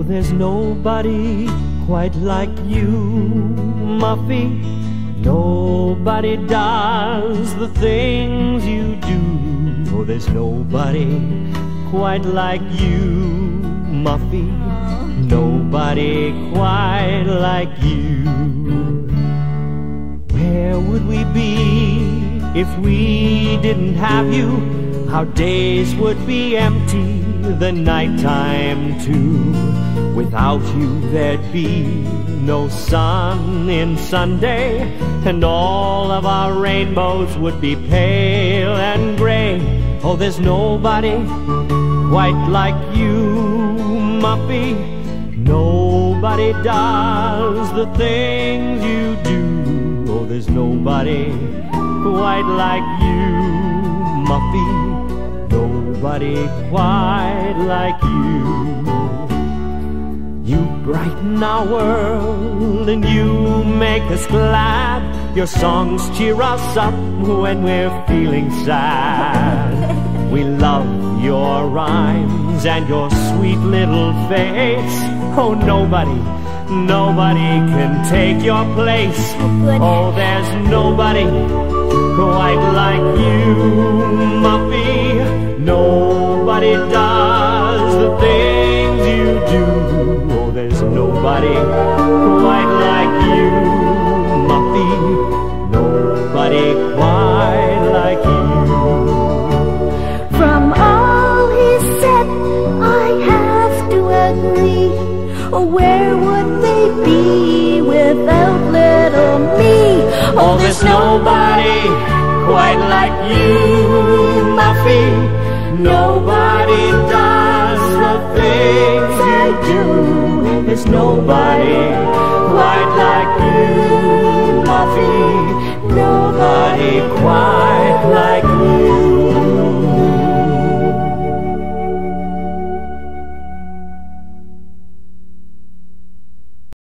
there's nobody quite like you, Muffy. Nobody does the things you do. Oh, there's nobody quite like you, Muffy. Nobody quite like you. Where would we be if we didn't have you? Our days would be empty, the nighttime too. Without you there'd be no sun in Sunday, and all of our rainbows would be pale and gray. Oh, there's nobody quite like you, Muffy. Nobody does the things you do. Oh, there's nobody quite like you, Muffy. Nobody quite like you. You brighten our world and you make us glad. Your songs cheer us up when we're feeling sad. We love your rhymes and your sweet little face. Oh, nobody can take your place. Oh, there's nobody quite like you, Muffy. Nobody does the things you do. Oh, there's nobody quite like you, Muffy. Nobody quite like you. From all he said, I have to agree. Where would they be without little me? Oh, there's nobody quite like you, Muffy. Nobody does the things you do. There's nobody